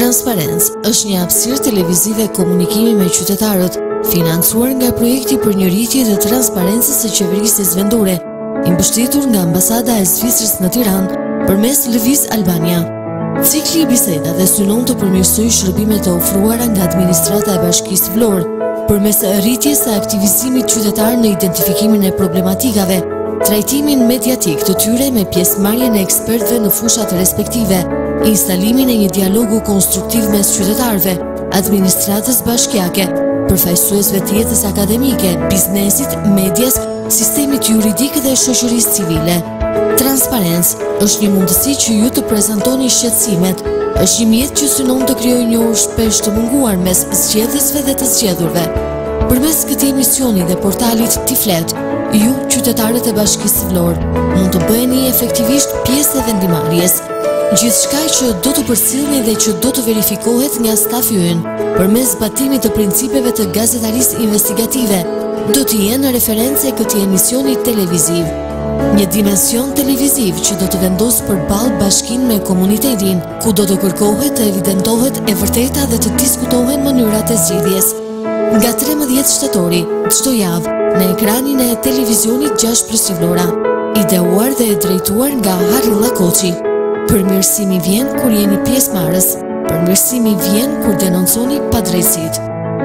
Transparencë është një hapësirë televizive komunikimi me qytetarët, financuar nga projekti për një rritje të transparencës së qeverisë zvendore, i mbështetur nga Ambasada e Zvicrës në Tiranë përmes Lëviz Albania. Cikli i bisedave synon të përmirësojë shërbimet e ofruara nga administrata e Bashkisë Vlorë, përmes rritjes së aktivizimit qytetar në identifikimin e problematikave, trajtimin mediatik të tyre me pjesëmarrjen e ekspertëve në fushat respektive, instalimin e një dialogu konstruktiv mes qytetarëve, administratës bashkiake, përfaqësuesve të jetës akademike, biznesit, medias, sistemit juridik dhe shoqërisë civile. Transparencë është një mundësi që ju të prezantoni shqetësimet, është një mjet që synon të krijojë njohuri shpesh të munguar mes zgjedhësve dhe të zgjedhurve. Përmes këtij emisioni dhe portalit Tiflet, ju, qytetarët e Bashkisë Vlorë, mund të bëheni efektivisht pjesë e vendimarrjes. Gjithçka që do të përcjellni dhe që do të verifikohet nga stafi ynë, përmes zbatimit të principeve të gazetarisë investigative, do të jenë referencë këtij emisioni televiziv. Një dimension televiziv që do të vendosë përballë bashkinë me komunitetin, ku do të kërkohet të evidentohet e vërteta dhe të diskutohen mënyrat e zgjidhjes. Nga 13 shtatori, çdo javë, në ekranin e televizionit 6+ Vlora, ideuar dhe drejtuar nga Harilla Koçi. Përmirësimi vjen kur jeni pjesëmarrës, përmirësimi vjen kur denonconi padrejtësitë.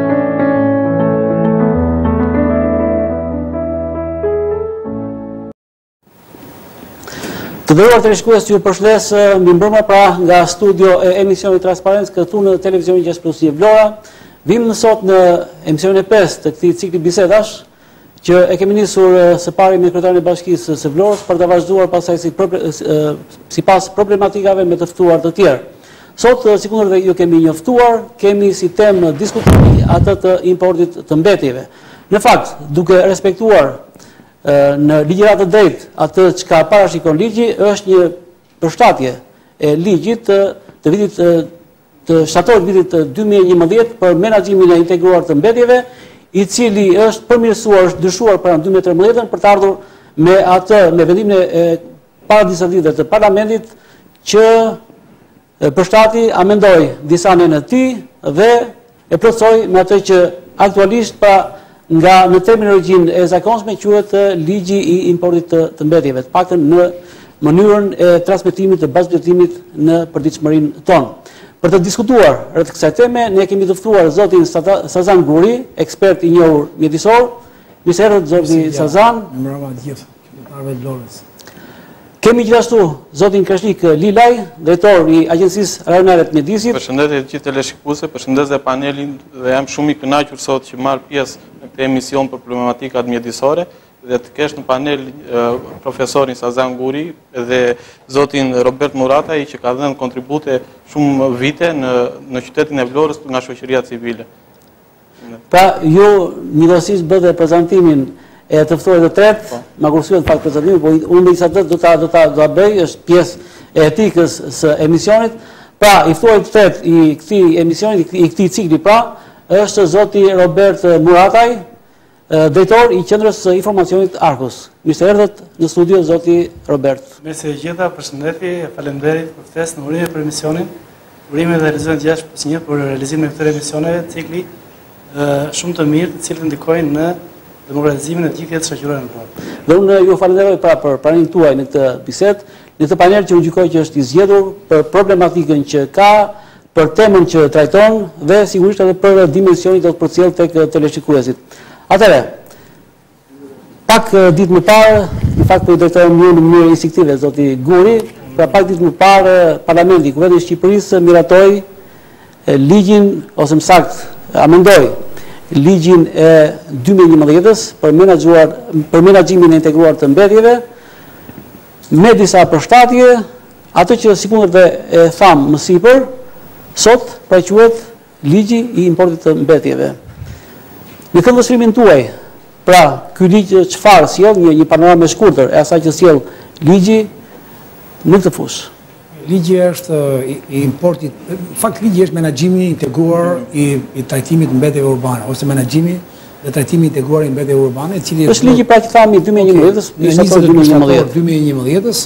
Të nderuar televizionistë, ju përshëndes mbrëmje pra nga studio e emisionit Transparencë këtu në televizionin 6+ Vlora. Vim sot në emisionin e 5 të këtij cikli bisedash, që e kemi nisur së pari me kryetarin e Bashkisë së Vlorës për të vazhduar pasaj sipas problematikave me të ftuar të tjerë. Sot, sikundër dhe ju kemi njoftuar, kemi si temë diskutimi atë të importit të mbetjeve. Në fakt, duke respektuar në ligjërat të drejtë atë çka parashikon ligji, është një përshtatje e ligjit të vitit të shtatorit vitit 2011 për menaxhimin e integruar të mbetjeve, i cili është përmirësuar, është ndryshuar para 2013 për të ardhur me vendimin e para disa ditëve të parlamentit që përshtati amendoi disa anë të tij dhe e plotësoi me atë që aktualisht nga në terminologjinë e zakonshme quhet ligji i importit të mbetjeve, të paktën në mënyrën e transmetimit të bazbuxhetimit në përditshmërinë tonë. Për të diskutuar rreth kësaj teme, ne kemi të ftuar zotin Sazan Guri, ekspert i njohur mjedisor. Mirëserët zoti Sazan. Mbrëma të gjithë qytetarëve të Vlorës. Kemi gjithashtu zotin Krashnik Lilaj, drejtor i Agjencisë Rajonale të Mjedisit. Përshëndetje të gjithë teleshikuesve, përshëndes dhe panelin dhe jam shumë i kënaqur sot që marr pjesë në këtë emision për problematikat mjedisore dhe të kesh në panel profesorin Sazan Guri dhe zotin Robert Murataj që ka dhënë kontribute shumë vite në qytetin e Vlorës nga shoqëria civile. Pra, ju njëkohësisht bëdhe prezantimin e të ftuarit të tretë, ma kursuet pak prezantimin, po unë me disa do ta bëj, është pjesë e etikës së emisionit. Pra, i ftuarit të tretë i këtij emisionit, i këtij cikli pra, është zoti Robert Murataj, drejtor i Qendrës së Informacionit Arkus. Mirë se erdhët në studio zoti Robert. Mirë se gjitha, përshëndetje, faleminderit për ftesën, urime për emisionin, urime dhe realizimin 6+1 për realizimin e këtyre emisioneve, cikli shumë të mirë, të cilët ndikojnë në demokratizimin e të gjithë jetës shoqërore në Vlorë. Dhe unë ju falenderoj pra për pranimin tuaj në këtë bisedë, në këtë panel që unë gjykoj që është i zgjedhur për problematikën që ka, për temën që trajton dhe sigurisht edhe për dimensionin që do të përcjell tek teleshikuesit. Atëre, pak ditë më parë, në fakt po i drejtohem një në mënyrë instinktive zoti Guri, pra pak ditë më parë Parlamenti i Kuvetit të Shqipërisë miratoi ligjin ose më saktë amendoi ligjin e 2011-s për menaxhimin e integruar të mbetjeve me disa përshtatje, atë që sikundër dhe e tham më sipër, sot pra quhet ligji i importit të mbetjeve. Në këndvështrimin tuaj, pra ky ligj çfarë sjell një panoramë e shkurtër e asaj që sjell ligji në këtë fushë? Ligji është i importit, fakt ligji është menaxhimi integruar i trajtimit të mbetjeve urbane ose menaxhimi dhe trajtimi integruar i mbetjeve urbane, i cili është ligji pra që thamë 2011-s, 2011-s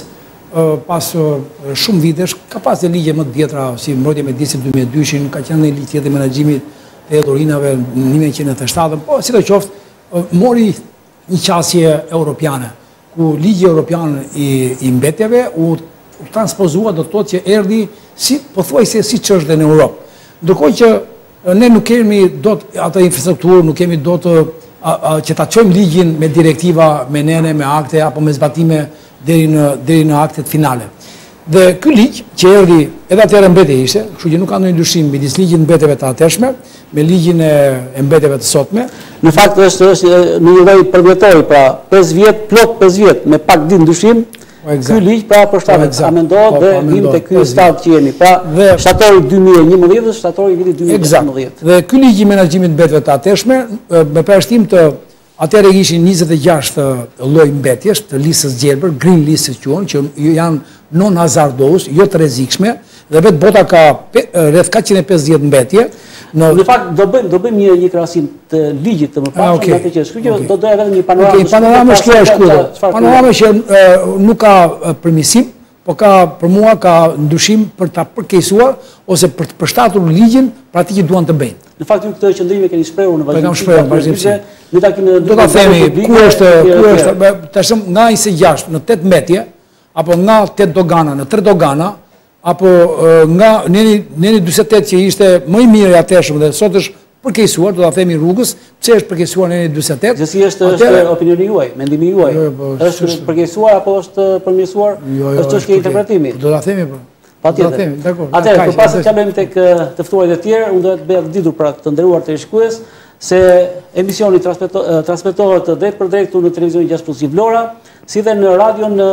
pas shumë vitesh, ka pas dhe ligje më të vjetra, si mbrojtja e mjedisit 2002, ka qenë një ligj tjetër menaxhimit të heturinave në 1997, po sidoqoftë mori një qasje europiane, ku ligji europian i mbetjeve u transpozua, do të thotë që erdhi si pothuajse siç është dhe në Europë. Ndërkohë që ne nuk kemi dot atë infrastrukturë, nuk kemi dot që ta çojmë ligjin me direktiva, me nene, me akte apo me zbatime deri në aktet finale. Dhe ky ligj që erdhi edhe atëherë mbetje ishte, kështu që nuk ka ndonjë ndryshim midis ligjit mbetjeve të atëshme me ligjin e mbetjeve të sotme. Në fakt është në një lloj përvjetori, pra 5 vjet, plot 5 vjet me pak ditë ndryshim. Ky ligj pra përshtatet, a mendohet dhe vim te ky stad që jemi. Pra shtatori 2011 dhe shtatori i vitit 2015. Dhe ky ligj i menaxhimit mbetjeve të atëshme me përshtim të atëherë ishin 26 lloj mbetjesh të listës gjelbër, green list që quhen, që janë non hazardous, jo të rrezikshme, dhe vetë bota ka rreth 450 mbetje. Në fakt do bëjmë një krahasim të ligjit të mëparshëm me atë që është. Kjo do doja vetëm një panoramë. Panorama është shkuar. Panorama që nuk ka përmirësim, po për mua ka ndryshim për ta përkeqësuar ose për të përshtatur ligjin për atë që duan të bëjnë. Në fakt ju këtë qëndrim e keni shprehur në vazhdimsi. Në takimin do ta themi ku është tashmë nga 26 në 8 mbetje apo nga 8 dogana në 3 dogana apo nga neni 48 që ishte më i mirë atëshëm dhe sot është përkeqësuar, do ta themi rrugës, pse është përkeqësuar neni 48? Gjithsesi është opinioni juaj, mendimi juaj. Është përkeqësuar apo është përmirësuar? Është çështje interpretimi. Do ta themi po. Patjetër. Atëherë, përpara se të kalojmë tek të ftuarit e tjerë, unë do të bëja të ditur pra të nderuar televizionistë se emisioni transmetohet drejt për drejt në televizionin 6+ Vlora, si dhe në radion në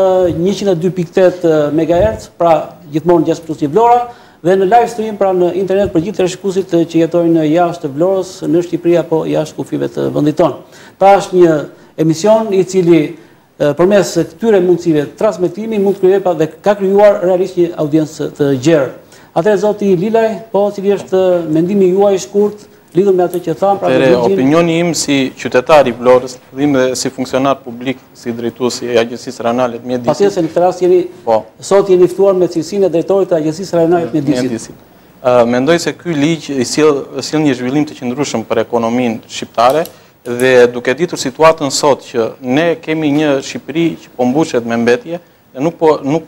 102.8 MHz, pra gjithmonë 6+ Vlora, dhe në live stream pra në internet për gjithë televizionistë që jetojnë jashtë Vlorës, në Shqipëri apo jashtë kufive të vendit tonë. Pra është një emision i cili përmes këtyre mundësive transmetimi mund të krijojë dhe ka krijuar realisht një audiencë të gjerë. Atëherë zoti Lilaj, po cili është mendimi juaj i shkurt lidhur me atë që tham pra opinioni im si qytetar i Vlorës, dhe si funksionar publik, si drejtuesi i Agjencisë Rajonale të Mjedisit. Patjetër se në këtë rast sot jeni ftuar me cilësinë e drejtorit të Agjencisë Rajonale të Mjedisit. Mendoj se ky ligj i sjell një zhvillim të qëndrueshëm për ekonominë shqiptare dhe duke ditur situatën sot që ne kemi një Shqipëri që po mbushet me mbetje, nuk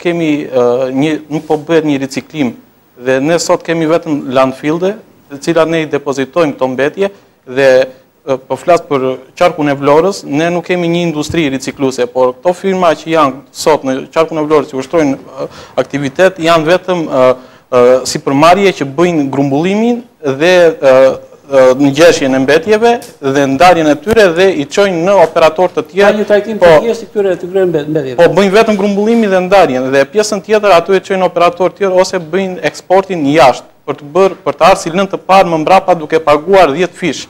po bëhet një riciklim dhe ne sot kemi vetëm landfillde të cilat ne i depozitojmë këto mbetje dhe po flas për qarkun e Vlorës, ne nuk kemi një industri ricikluese, por këto firma që janë sot në qarkun e Vlorës që ushtrojnë aktivitet janë vetëm sipërmarrje që bëjnë grumbullimin dhe në gjeshjen e mbetjeve dhe ndarjen e tyre dhe i çojnë në operator të tjerë. Ka një trajtim të thjeshtë këtyre mbetjeve. Po bëjnë vetëm grumbullimin dhe ndarjen dhe pjesën tjetër ato e çojnë operator të tjerë ose bëjnë eksportin jashtë për të ardhur si lëndë të parë më mbrapa duke paguar 10 fish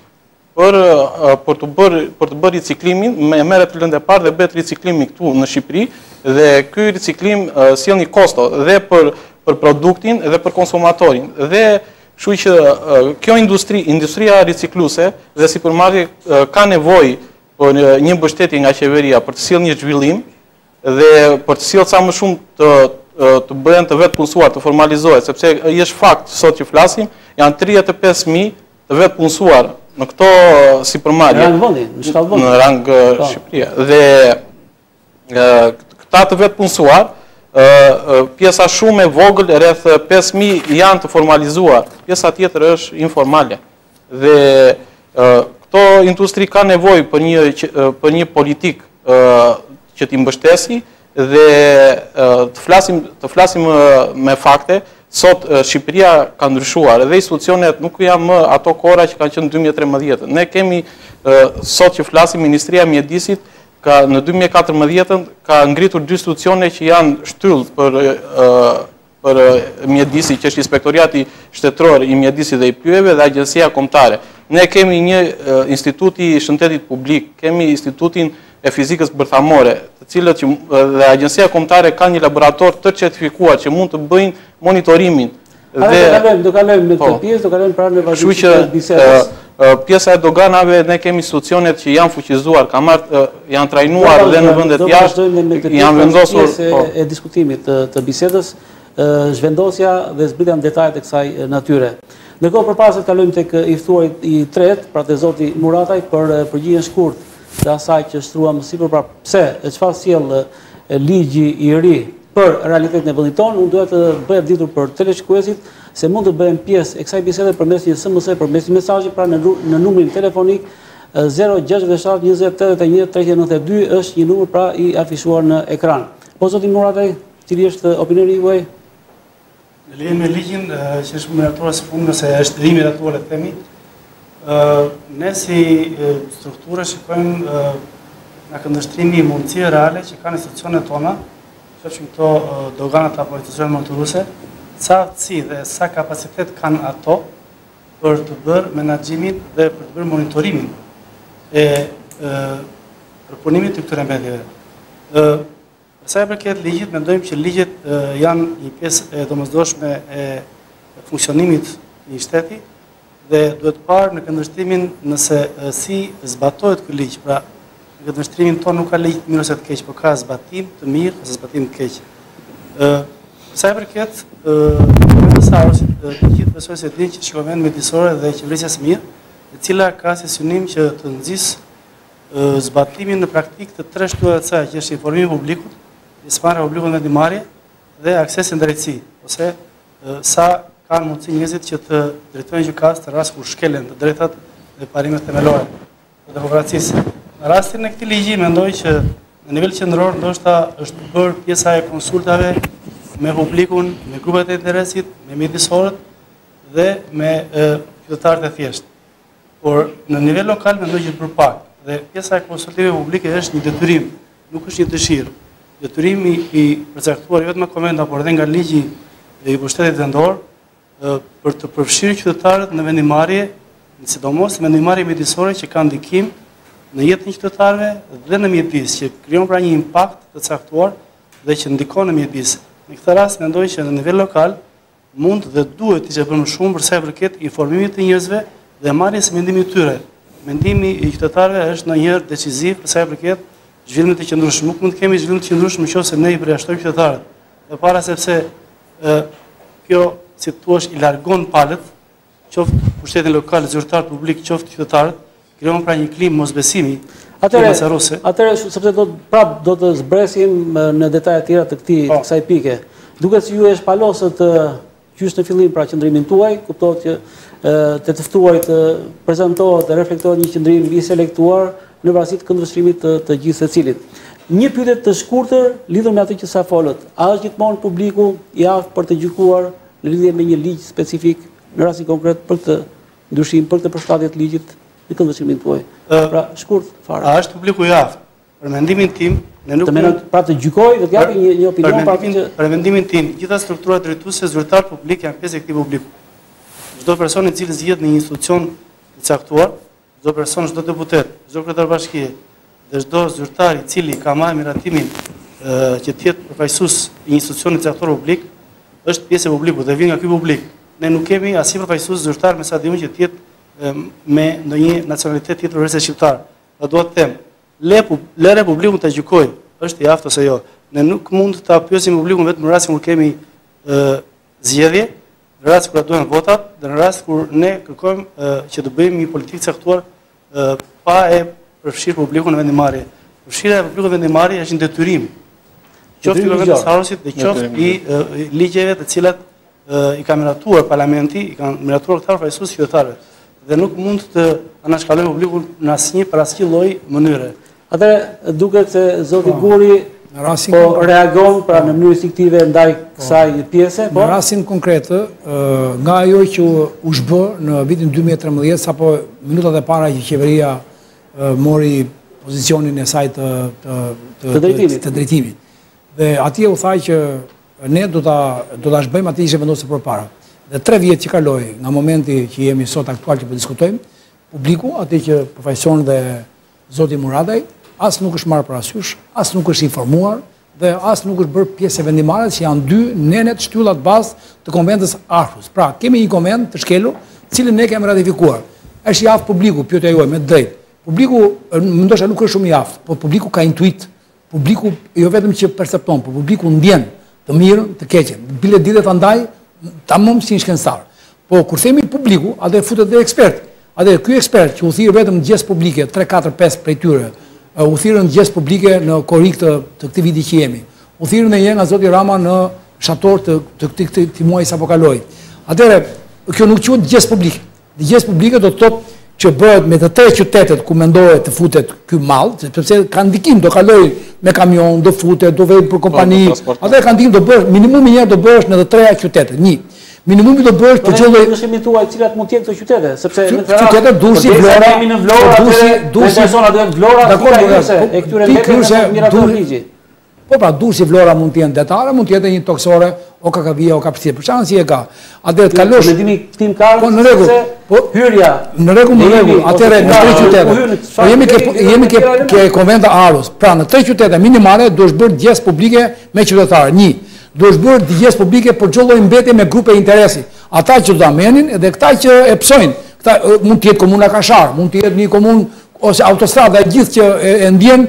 për të bërë riciklimin, merret lëndë e parë dhe bëhet riciklimi këtu në Shqipëri dhe ky riciklim sjell një kosto dhe për produktin dhe për konsumatorin. Dhe kështu që kjo industria ricikluese dhe sipërmarrje ka nevojë për një mbështetje nga qeveria për të sjellë një zhvillim dhe për të sjellë sa më shumë të bëhen të vetë punësuar, të formalizohet, sepse është fakt sot që flasim, janë 35.000 të vetë punësuar në këto sipërmarrje në rang Shqipëria. Dhe këta të vetë punësuar, pjesa shumë e vogël, rreth 5.000 janë të formalizuar, pjesa tjetër është informale. Dhe këto industri ka nevojë për një politik që t'i mbështesi dhe të flasim me fakte. Sot Shqipëria ka ndryshuar dhe institucionet nuk janë më ato kohra që kanë qenë 2013. Ne kemi sot që flasim Ministria e Mjedisit në 2014 ka ngritur 2 institucione që janë shtyllë për mjedisit, që është Inspektoriati Shtetëror i Mjedisit dhe i Pyjeve dhe Agjencia Kombëtare. Ne kemi një instituti i shëndetit publik, kemi institutin e fizikës bërthamore, të cilët dhe Agjencia Kombëtare ka një laborator të certifikuar që mund të bëjnë monitorimin. Do kalojmë në këtë pjesë, do kalojmë pranë në vazhdim të bisedës. Pjesa e doganave, ne kemi institucionet që janë fuqizuar, janë trajnuar dhe në vendet jashtë, janë vendosur... e diskutimit të bisedës, zhvendosja dhe zbritja në detajet e kësaj natyre. Ndërkohë përpara se të kalojmë tek i ftuarit i tretë, pra te zoti Murataj, për përgjigjen shkurt të asaj që shtruam sipërpara pse e çfarë sjell ligji i ri për realitetin e vendit tonë, unë duhet të bëj ditur për teleshikuesit se mund të bëhen pjesë e kësaj bisede përmes një SMS, përmes një mesazhi, pra në numrin telefonik 067 20 81 392 është një numër pra i afishuar në ekran. Po zoti Murataj, cili është opinioni juaj? Në lidhje me ligjin që është miratuar së fundi ose është rimiratuar le të themi, ne si strukturë shikojmë nga këndvështrimi mundësie reale që kanë institucionet tona, qofshin këto doganat apo institucionet monitoruese, sa aftësi dhe sa kapacitet kanë ato për të bërë menaxhimin dhe për të bërë monitorimin e përpunimit të këtyre mbetjeve. Sa e përket ligjit, mendojmë që ligjet janë një pjesë e domosdoshme e funksionimit një shteti dhe duhet parë në këndvështrimin nëse si zbatohet ky ligj. Pra, në këndvështrimin tonë nuk ka ligj të mirë ose të keq, por ka zbatim të mirë ose zbatim të keq. Sa e përket Sarosit, të gjithë besoj se dinë që shikomen mjedisore dhe qeverisja së mirë, e cila ka si synim që të nxjisë zbatimin në praktikë të tre shtuave të saj, që është informimi i publikut, pjesëmarrja e publikut në vendimarrje dhe aksesi në drejtësi, ose sa kanë mundësi njerëzit që të drejtojnë gjykatës në rast kur shkelen të drejtat dhe parimet themelore të demokracisë. Në rastin e këtij ligji mendoj që në nivel qendror ndoshta është bërë pjesa e konsultave me publikun, me grupet e interesit, me mjedisorët dhe me qytetarët e thjeshtë. Por në nivel lokal mendoj që është bërë pak dhe pjesa e konsultive publike është një detyrim, nuk është një dëshirë. Detyrimi i përcaktuar jo vetëm nga Konventa, por edhe nga ligji i pushtetit vendor për të përfshirë qytetarët në vendimarrje, sidomos në vendimarrje mjedisore që kanë ndikim në jetën e qytetarëve dhe në mjedis, që krijon pra një impakt të caktuar dhe që ndikon në mjedis. Në këtë rast mendoj që në nivel lokal mund dhe duhet të ishte bërë më shumë për sa i përket informimit të njerëzve dhe marrjes së mendimit të tyre. Mendimi i qytetarëve është ndonjëherë deciziv për sa i përket zhvillimit të qëndrueshëm. Nuk mund të kemi zhvillim të qëndrueshëm nëse ne i përjashtojmë qytetarët. Dhe para sepse kjo, si thua, i largon palët, qoftë pushtetin lokal, zyrtar publik, qoftë qytetarët, krijon pra një klimë mosbesimi. Atëherë, sepse do të zbresim në detaje tjera të kësaj pike. Duket si ju e shpalosët qysh në fillim pra qëndrimin tuaj, kuptohet që të ftuarit prezantohet dhe reflektohet një qëndrim i selektuar në varësi të këndvështrimit të gjithë secilit. Një pyetje të shkurtër lidhur me atë që sa folët. A është gjithmonë publiku i aftë për të gjykuar në lidhje me një ligj specifik, në rastin konkret për këtë ndryshim, për këtë përshtatje të ligjit në këndvështrimin tuaj? Pra, shkurt fare. A është publiku i aftë? Për mendimin tim, ne nuk pra të gjykoj dhe të japi një opinion për mendimin tim, gjitha strukturat drejtuese zyrtar publik janë pjesë e këtij publiku. Çdo person i cili zgjedhet në një institucion i caktuar, çdo person, çdo deputet, çdo kryetar bashkie dhe çdo zyrtar i cili ka marrë miratimin që të jetë përfaqësues i një institucioni caktuar publik, është pjesë e publikut dhe vjen nga ky publik. Ne nuk kemi asnjë përfaqësues zyrtar me sa diun që të jetë me ndonjë nacionalitet tjetër veçse shqiptar. Do dua të them, le Republikun të gjykoj, është i aftë ose jo. Ne nuk mund ta pyesim publikun vetëm në rast kur kemi zgjedhje, në rast kur duhen votat, dhe në rast kur ne kërkojmë që të bëjmë një politikë caktuar pa e përfshirë publikun në vendimarrje. Përfshirja e publikut në vendimarrje është një detyrim. Qoftë i Konventit Sarosit dhe qoftë i ligjeve të cilat i ka miratuar parlamenti, i kanë miratuar këta përfaqësues qytetarëve. Dhe nuk mund të anashkalojmë publikun në asnjë lloj mënyre. Atëherë duket se zoti Guri po reagon pra në mënyrë instinktive ndaj kësaj pjese, po në rastin konkret, nga ajo që u zhbë në vitin 2013 apo minutat e para që qeveria mori pozicionin e saj të drejtimit. Dhe atje u tha që ne do ta zhbëjmë atë që ishte vendosur përpara. Dhe 3 vjet që kaloi nga momenti që jemi sot aktual që po diskutojmë, publiku, atë që përfaqëson dhe zoti Murataj, as nuk është marrë parasysh, as nuk është informuar dhe as nuk është bërë pjesë e vendimarrjes që janë 2 nenet shtyllat bazë të konventës Aarhus. Pra, kemi një konvent të shkelur, cilin ne kemi ratifikuar. është i aftë publiku, pyetja juaj me drejt. Publiku ndoshta nuk është shumë i aftë, por publiku ka intuit. Publiku jo vetëm që percepton, por publiku ndjen të mirën, të keqen. Bile ditet andaj tamam si një shkencëtar. Po kur themi publiku, atë futet dhe ekspert. Atë ky ekspert që u thirr vetëm në gjestë publike, 3, 4, 5 prej tyre, u thirrën në gjestë publike në korrik të këtij viti që jemi. U thirrën edhe nga zoti Rama në shator të këtij muaji sapo kaloi. Atëherë kjo nuk quhet gjestë publike. Gjestë publike do të thotë që bëhet me të 3 qytetet ku mendohet të futet ky mall, sepse ka ndikim, do kaloj me kamion, do futet, do vej për kompani. Atë ka ndikim, do bësh minimumi një herë do bësh në të 3 qytetet. Një. Minimumi do bësh për çdo lloj. Ne kemi thuaj cilat mund të jenë këto qytete, sepse në qytetet Durrësi, Vlora, kemi në Vlora, Durrësi persona do të Vlora, e këtyre mbetëve mirator ligji. Po pra, Durrësi, Vlora mund të jenë detare, mund të jetë një toksore, o Kakavia, o Kapësi. Për çfarë si e ka? Atë të kalosh. Ne dini tim ka. Po në rregull. Po hyrja. Në rregull. Atëherë në 3 qytete. Po jemi ke konventa Arus. Pra në 3 qytete minimale duhet bërë gjestë publike me qytetarë. 1. Duhet bërë gjestë publike për çdo lloj mbetje me grupe interesi. Ata që do ta merrin edhe këta që e psojnë. Këta mund të jetë komuna Kashar, mund të jetë një komunë ose autostrada e gjithë që e ndjen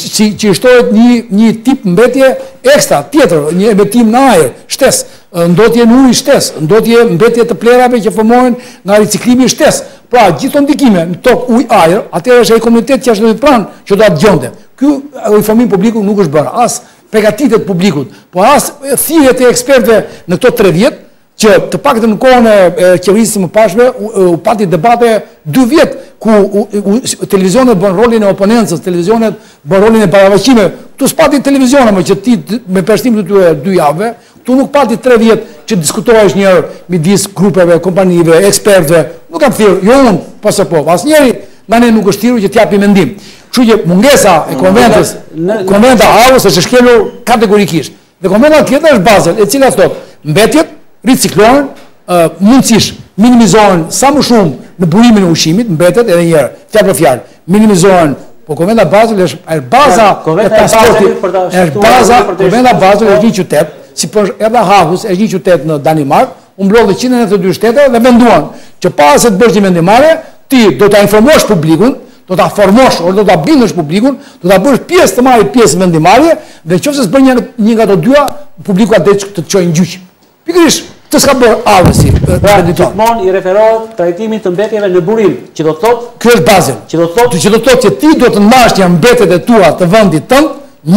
që shtohet një tip mbetje ekstra, tjetër, një emetim në ajër, shtes, ndotje në ujë shtes, ndotje mbetje të plerave që formohen nga riciklimi shtes. Pra, gjithë ndikime në tokë ujë ajër, atëherë është ai komunitet që është në pranë që do ta dëgjonte. Ky informim publiku nuk është bërë, as përgatitet publikut, po as thirrjet e ekspertëve në këto 3 vjet që të paktën në kohën e qeverisë më pashme u pati debate 2 vjet ku televizionet bën rolin e oponencës, televizionet bën rolin e baravaqimeve. Tu s'pati televizione më që ti me përshtim të tyre 2 javëve, tu nuk pati 3 vjet që diskutohesh një herë midis grupeve, kompanive, ekspertëve. Nuk kam thirrur, jo unë, pas po. Asnjëri nga ne nuk është thirrur që t'japi mendim. Kështu që mungesa e konventës, konventa Arus është shkelur kategorikisht. Dhe konventa tjetër është Basel, e cila thotë mbetjet riciklohen, mundësish minimizohen sa më shumë në burimin e ushqimit, mbetet edhe një herë, fjalë për fjalë, minimizohen. Po konventa Basel është baza e transportit, është baza, konventa Basel është një qytet, si për edhe Hagus është një qytet në Danimark, u mblodhi 192 shtete dhe venduan që pas se të bësh një vendimmarrje, ti do ta informosh publikun, do ta formosh ose do ta bindësh publikun, do ta bësh pjesë të marrë pjesë në vendimmarrje dhe nëse s'bën një nga ato dyja, publiku atë të të çojë në gjyq. Pikërisht, të s'ka bërë Arusi. Gjithmonë i referohet trajtimit të mbetjeve në burim, që do të thotë, ky është bazën. Që do të thotë që ti do të ndash janë mbetjet e tua të vendit tënd,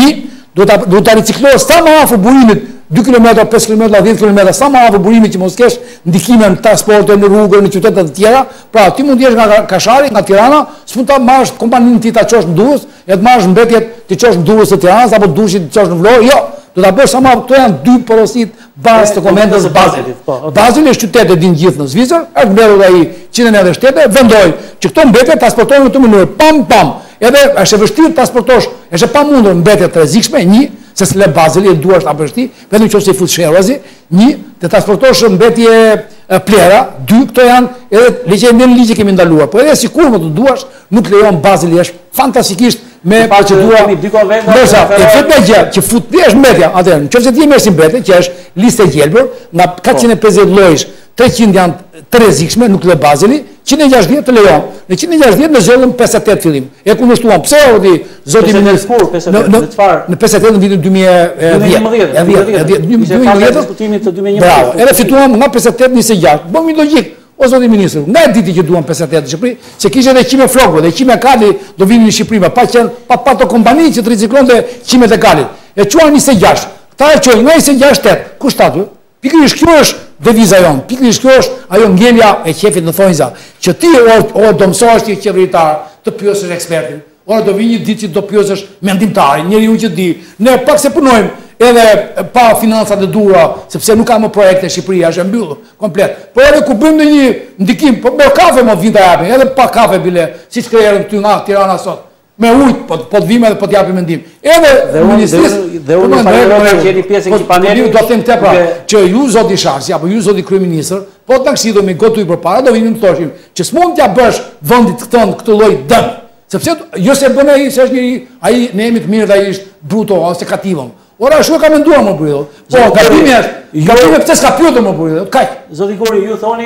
do ta riciklosh sa më afër burimit, 2 km, 5 km, 10 km, sa më afër burimit që mos kesh ndikime në transporte, në rrugë, në qytete të tjera. Pra, ti mund të jesh nga Kashari, nga Tirana, s'mund ta marrësh kompaninë ti ta çosh në Durrës, e të marrësh mbetjet ti çosh në Durrës të Tiranës apo Durrësit ti çosh në Vlorë. Jo, do ta bësh sa më afër. Këto janë 2 porositë bazë të konventës Basel. Basel është qytet e din gjithë në Zvicër, është mbledhur ai 190 shtete, vendoi që këto mbetje transportohen në këtë mënyrë, pam. Edhe është e vështirë të transportosh, është e pamundur mbetje të rrezikshme, se s'le Basel e duash ta bësh ti, vetëm nëse i fut sherrazi, të transportosh mbetje plera, 2 këto janë edhe ligje kemi ndaluar. Po edhe sikur më të duash, nuk lejon Basel, është fantastikisht me procedura. Ndërsa e vetmja gjë që fut është mbetja, atëherë nëse ti merr si mbetje, që është listë e gjelbër, nga 450 llojish, 300 janë të rrezikshme, nuk le Baseli, 160 të lejon. Në 160 në zgjollën 58 fillim. E kundërshtuan. Pse odi zoti ministër? Në 58 në vitin 2010. Bravo. Edhe fituam nga 58 26. Bëmi logjik. O zoti ministër, nga e diti që duan 58 në Shqipëri, se kishte edhe qime flokëve, dhe qime kali do vinin në Shqipëri, pa to kompani që të riciklonte qimet e kalit. E quan 26. Ta e quajnë nga 26 shtet. Kushtatu. Pikërisht kjo është deviza jonë, pikërisht kjo është ajo ngjelja e qefit në thonjza, që ti o do mësohesh ti qeveritar, të pyesësh ekspertin, ora do vi një ditë që do pyesësh mendimtarin, njeriu që di. Ne pak se punojmë edhe pa financat e duhura, sepse nuk ka më projekte Shqipëria, është e mbyllur komplet. Po edhe ku bëjmë një ndikim, po me kafe më vin ta japin, edhe pa kafe bile, siç krejën këtu nga Tirana sot. Me ujë, po të vime dhe po të japim mendim. Edhe ministrisë dhe unë falenderoj që jeni pjesë e këtij paneli. Do të them te pra, që ju zoti Sharsi apo ju zoti kryeministër, po të taksidhemi gotuj përpara, do vinim të thoshim që s'mund t'ja bësh vendit këton këtë lloj dëm. Sepse jo se bën ai se është njëri, ai ne jemi të mirë dhe ai është bruto ose kativon. Ora ashtu e ka menduar më burrë. Po, gabimi është. Gabimi pse s'ka pyetur më burrë. Kaq. Zoti Gori, ju thoni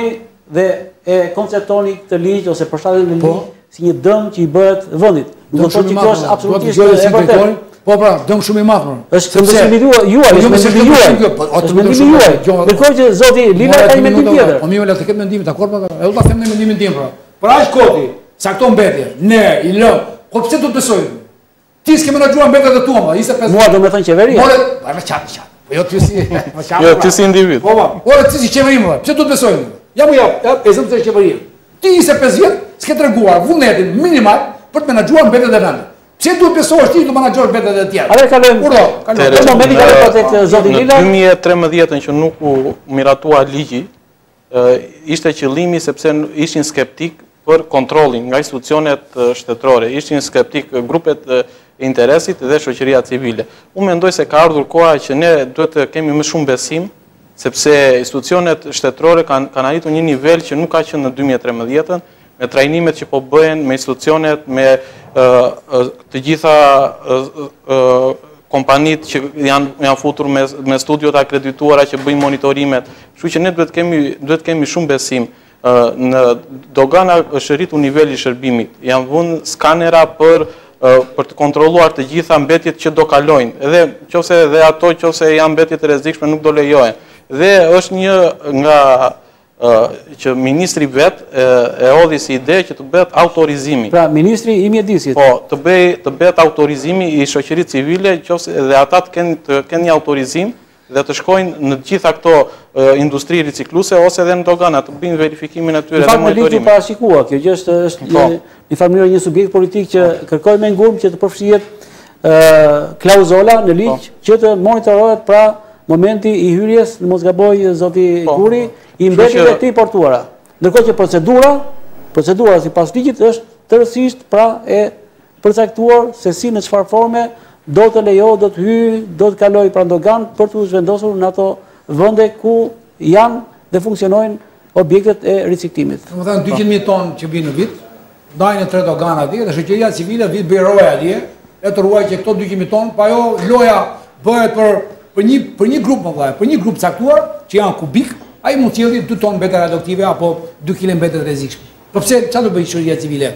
dhe e konceptoni këtë ligj ose përshtatjen e ligj si një dëm që i bëhet vendit. Nuk do të thotë që kjo është absolutisht e vërtetë. Po pra, dëm shumë i madh. Është mendimi juaj, është mendimi juaj. Ndërkohë që zoti Lila ka një mendim tjetër. Po mirë, le të ketë mendimin, dakord, po. Edhe ta them në mendimin tim pra. Por aq koti, sa këto mbetje, ne i lë. Po pse do të besoj? Ti s'ke menaxhuar mbetjet e tua, 25. Mua do të thënë qeveria. More, më çat. Po jo ti si, Jo, ti si individ. Po, ora ti si qeveri më. Pse do të besoj? Ja e zëm të qeveria. Ti 25 vjet s'ke treguar vullnetin minimal për të menaxhuar mbetjet e vendit. Pse duhet besohesh ti të menaxhosh mbetjet e tjera? A le kalojmë. Në momentin që po tek zoti Lila, në 2013 që nuk u miratua ligji, ishte qëllimi sepse ishin skeptik për kontrollin nga institucionet shtetërore, ishin skeptik grupet e interesit dhe shoqëria civile. Unë mendoj se ka ardhur koha që ne duhet të kemi më shumë besim, sepse institucionet shtetërore kanë arritur një nivel që nuk ka qenë në 2013, me trajnimet që po bëhen, me institucionet, me të gjitha kompanit që janë futur me studiot akredituara që bëjnë monitorimet. Kështu që ne duhet kemi shumë besim. Në dogana është rritur niveli i shërbimit. Janë vënë skanera për të kontrolluar të gjitha mbetjet që do kalojnë. Edhe qofse edhe ato qofse janë mbetjet e rrezikshme nuk do lejohen. Dhe është një nga që ministri vet e hodhi si ide që të bëhet autorizimi. Pra ministri i mjedisit. Po, të bëhet autorizimi i shoqërisë civile, qofse edhe ata të kenë një autorizim dhe të shkojnë në gjitha këto industri ricikluese ose edhe në dogana të bëjnë verifikimin e tyre dhe monitorimin. Në fakt parashikua, kjo gjë është në farë një subjekt politik që kërkoi me ngurmë që të përfshihet klauzola në ligj që të monitorohet pra momenti i hyrjes, në mos gaboj zoti Guri, i mbetjeve të tij portuara. Ndërkohë që procedura sipas ligjit është tërësisht pra e përcaktuar se si në çfarë forme do të lejohet, do të hyjë, do të kalojë pra dogan për të zhvendosur në ato vende ku janë dhe funksionojnë objektet e riciklimit. Domethënë 200.000 tonë që vinë në vit, ndajnë 3 dogana atje dhe shoqëria civile vit bëj roja atje, e të ruaj që këto 200.000 tonë, pa jo loja bëhet për një grup më vllai, për një grup caktuar që janë kubik, ai mund të sjellë 2 tonë mbetëra radioaktive apo 2 kg mbetëra të rrezikshme. Po pse çfarë do bëjë shoqëria civile?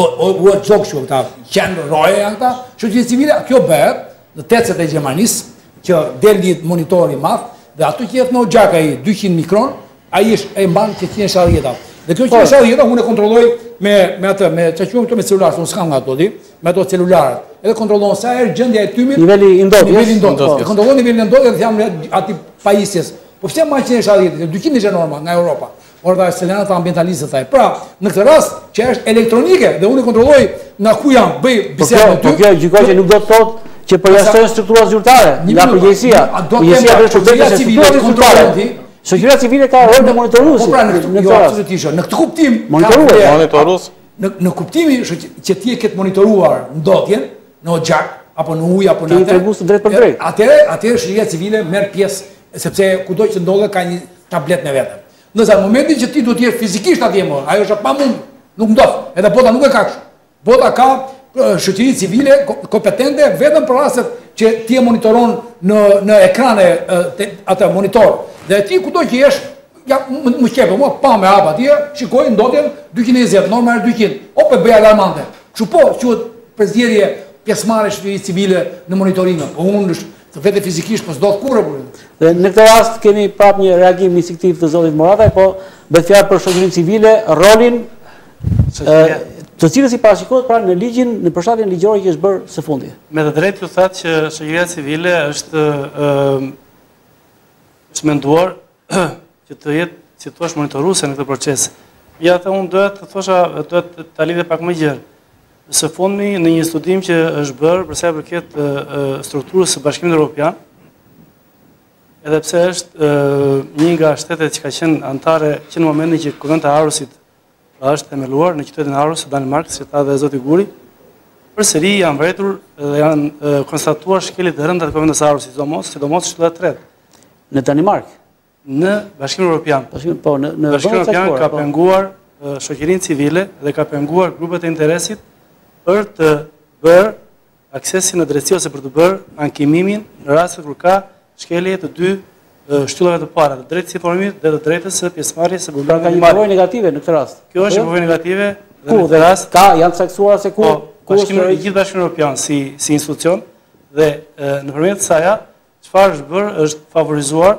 O çok shumë ta qenë roje janë ta, shoqëria civile kjo bëhet në tecet e Gjermanisë që del një monitor i madh dhe aty që jep në xhak ai 200 mikron, ai është e mban që tinë shalljeta. Dhe kjo që shalljeta unë e kontrolloj me çaqum këto me celular, unë s'kam nga ato di, me ato celularet. Edhe kontrollon sa herë gjendja e tymit, niveli i ndotjes. E kontrollon nivelin e ndotjes dhe jam aty pajisjes. Po pse ma qenë shalljeta? 200 është normal nga Europa. Por da Selena ta ambientalistët thaj. Pra, në këtë rast që është elektronike dhe unë kontrolloj nga ku jam, bëj bisedë me ty. Po kjo gjykoj që nuk do të thotë që përjashtojnë struktura zyrtare, nga përgjegjësia. Përgjegjësia është shoqëria civile kontrollon. Shoqëria civile ka rol të monitoruesi. Po pra, absolutisht. Në këtë kuptim, monitorues. Në kuptimin që ti e ke monitoruar ndotjen në xhak apo në ujë apo në atë. Ti tregus drejt për drejt. Atëherë shoqëria civile merr pjesë sepse kudo që ndodhet ka një tablet me vete. Nëse në momentin që ti do të jesh fizikisht atje më, ajo është pamund, nuk ndodh. Edhe bota nuk e ka kështu. Bota ka shoqëri civile kompetente vetëm për rastet që ti e monitoron në ekrane atë monitor. Dhe ti kudo që jesh, ja më qepë, mua pa me hap atje, shikoj ndotjen 220, normal 200. Ope bëj alarmante. Kështu po, quhet përzgjedhje pjesëmarrje shoqërisë civile në monitorim. Po unë vetë fizikisht po s'do të kurrë. Dhe në këtë rast kemi prap një reagim instinktiv të zotit Morataj, po bëhet fjalë për shoqërinë civile, rolin të cilës i parashikohet pra në ligjin, në përshtatjen ligjore që është bërë së fundi. Me të drejtë ju thatë që shoqëria civile është menduar që të jetë, si thua, monitoruese në këtë proces. Ja, unë duhet ta lidhe pak më gjerë. Së fundmi në një studim që është bërë për sa i përket strukturës së Bashkimit Evropian, edhe pse është një nga shtetet që ka qenë anëtare që në momentin që Konventi i Aarhusit është themeluar në qytetin e Aarhus së Danimarkës, që tha dhe zoti Guri, përsëri janë vërtetur dhe janë konstatuar shkelje të rënda të Konventit të Aarhusit, sidomos shtetet e tretë. Në Danimark, në Bashkimin Evropian. Po, në Bashkimi Evropian ka penguar shoqërinë civile dhe ka penguar grupet e interesit për të bërë aksesin në drejtësi ose për të bërë ankimimin në rastet kur ka shkelje të dy shtyllave të para, të drejtësisë së informimit dhe të drejtës së pjesëmarrjes së Pra ka një përvojë negative në këtë rast. Kjo është një përvojë negative Ku në këtë rast ka janë saktuar se ku i gjithë Bashkimi Evropian si institucion dhe nëpërmjet kësaj çfarë është bërë është favorizuar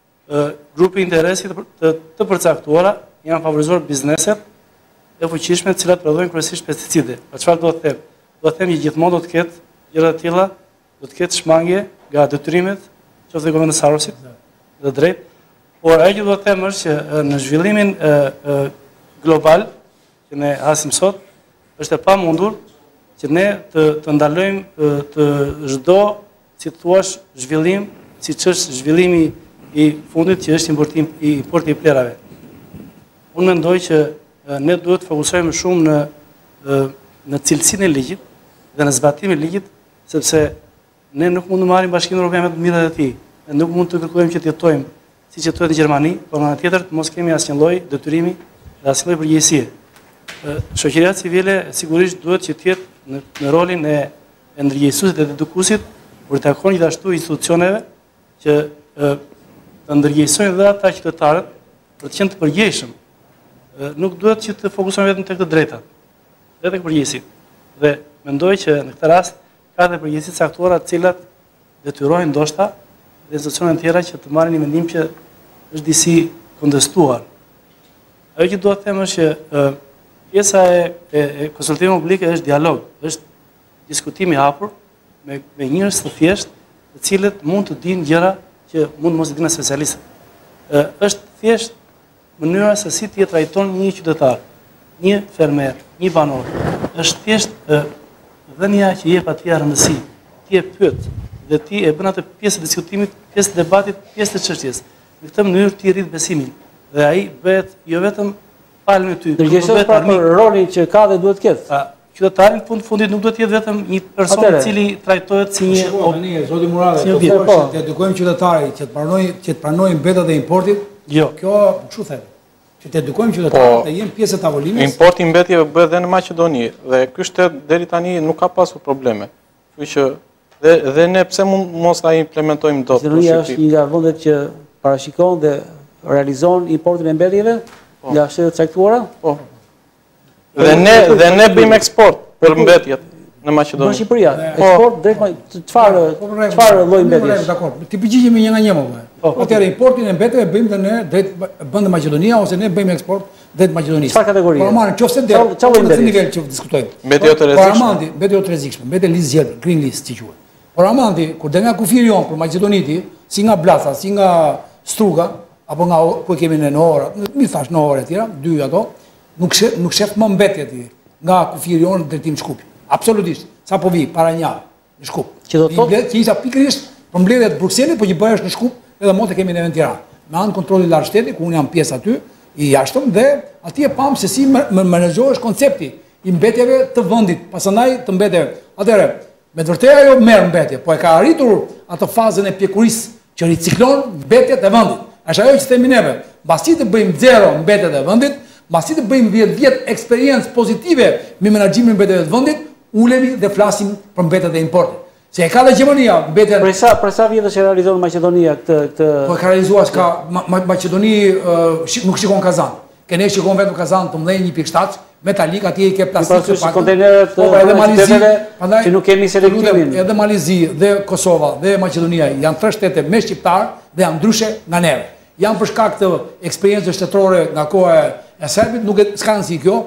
grupe interesi të përcaktuara, janë favorizuar bizneset e fuqishme të cilat prodhojnë kryesisht pesticide. Pra çfarë do të them? Do të them që gjithmonë do të ketë gjëra të tilla, do të ketë shmangje nga detyrimet, qoftë e komendasarosit, dhe drejt, por ajo që do të them është që në zhvillimin global që ne hasim sot, është e pamundur që ne të ndalojmë të çdo, si thua, zhvillim, siç është zhvillimi i fundit që është importi i plerave. Unë mendoj që ne duhet të fokusohemi shumë në cilësinë e ligjit dhe në zbatimin e ligjit, sepse ne nuk mund të marrim Bashkimin Evropian me të mirat e tij. Ne nuk mund të kërkojmë që të jetojmë siç jetohet në Gjermani, por në anë tjetër të mos kemi asnjë lloj detyrimi dhe asnjë lloj përgjegjësie. Shoqëria civile sigurisht duhet që të jetë në rolin e ndërgjegjësuesit dhe edukuesit, por të takon gjithashtu institucioneve që të ndërgjegjësojnë dhe ata qytetarët për të qenë të përgjegjshëm. Nuk duhet që të fokusohen vetëm tek të drejtat, dhe tek përgjegjësit. Dhe mendoj që në këtë rast ka dhe përgjegjësi caktuara të cilat detyrojnë ndoshta dhe institucionet tjera që të marrin një mendim që është disi kontestuar. Ajo që duhet të them është që pjesa e konsultimit publik është dialog, është diskutim i hapur me njerëz të thjeshtë, të cilët mund të dinë gjëra që mund mos i dinë specialistët. Është thjesht mënyra se si ti e trajton një qytetar, një fermer, një banor. Është thjesht dhënia që jep atij rëndësi. Ti e pyet dhe ti e bën atë pjesë të diskutimit, pjesë të debatit, pjesë të çështjes. Në këtë mënyrë ti rrit besimin dhe ai bëhet jo vetëm palë me ty, por bëhet për rolin që ka dhe duhet të ketë. Qytetari në fundit nuk duhet të jetë vetëm një person i cili trajtohet si një zoti Murade, të edukojmë qytetarit që të pranojnë mbetet e importit. Jo. Kjo çu them? Që të edukojmë qytetarët të jenë pjesë e tavolinës. Importi i mbetjeve bëhet edhe në Maqedoni dhe ky shtet deri tani nuk ka pasur probleme. Kështu që dhe ne pse mos ta implementojmë dot? Maqedonia është një nga vendet që parashikon dhe realizon importin e mbetjeve nga shtetet caktuara. Po. Dhe ne bëjmë eksport për mbetjet në Maqedoni. Në Shqipëria, eksport drejt çfarë lloj mbetjesh? Dakor. Ti përgjigjemi një nga një më. Atëherë importin e mbetjeve bëjmë dhe ne drejt Bande Maqedonia ose ne bëjmë eksport drejt Maqedonisë. Çfarë kategorie? Por marrin qofse në nivel që diskutojmë. Mbetje të rrezikshme. Mbetje të rrezikshme, mbetje lizjet, green list si quhet. Por amandi, kur dhe nga kufiri jon për Maqedoniti, si nga Blaca, si nga Struga, apo nga ku kemi në Ora, mi thash në Ora e tjera, dy ato, nuk shef më mbetje ti nga kufiri jon drejtim Shkupi. Absolutisht. Sa po vi para një në Shkup. Që do të thotë që isha pikërisht për mbledhjet Brukselit, po që bëhesh në Shkup, edhe motë kemi në Tiranë. Me anë kontrolli larg shteti, ku unë jam pjesë aty, i jashtëm dhe atje pam se si menaxhohesh koncepti i mbetjeve të vendit, pasandaj të mbetjeve. Atëherë, me të vërtetë ajo merr mbetje, po e ka arritur atë fazën e pjekurisë që riciklon mbetjet e vendit. Është ajo që themi neve, mbasi të bëjmë zero mbetjet e vendit, mbasi të bëjmë 10 vjet eksperiencë pozitive me menaxhimin e mbetjeve të vendit, ulemi dhe flasim për mbetjet e importit. Se e ka dhe Gjermania mbetjet. Për sa vjetësh e realizon Maqedonia këtë? Po e ka realizuar ka Maqedoni nuk shikon kazan. Kene shikon vetëm kazan të mëdhenj 1.7 metalik, atje i ke plastik pak. Konteneret që nuk kemi selektimin. Edhe Malizi dhe Kosova dhe Maqedonia janë 3 shtete me shqiptar dhe janë ndryshe nga neve. Janë për shkak të eksperiencës shtetërore nga koha e Serbit, nuk s'kan si kjo.